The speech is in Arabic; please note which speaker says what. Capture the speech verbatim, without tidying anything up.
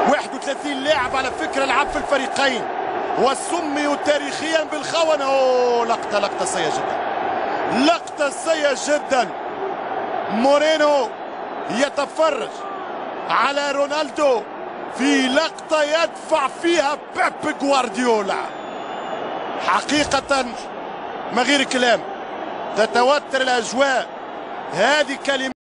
Speaker 1: واحد وثلاثين لاعب على فكرة لعب في الفريقين وسميوا تاريخيا بالخونة. اوه لقطة لقطة سيئة جدا، لقطة سيئة جدا. مورينو يتفرج على رونالدو في لقطة يدفع فيها بيب جوارديولا. حقيقة ما غير كلام، تتوتر الأجواء. هذه كلمة